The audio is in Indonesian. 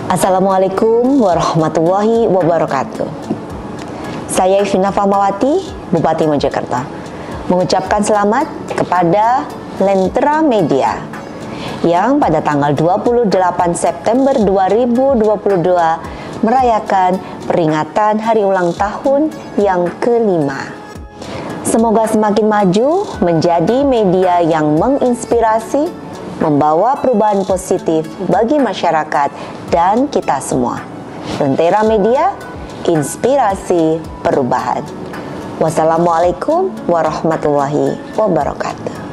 Assalamualaikum warahmatullahi wabarakatuh. Saya Ivina Fahmawati, Bupati Mojokerto, mengucapkan selamat kepada Lentera Media yang pada tanggal 28 September 2022 merayakan peringatan hari ulang tahun yang ke-5. Semoga semakin maju menjadi media yang menginspirasi, membawa perubahan positif bagi masyarakat dan kita semua. Lentera Media, inspirasi perubahan. Wassalamualaikum warahmatullahi wabarakatuh.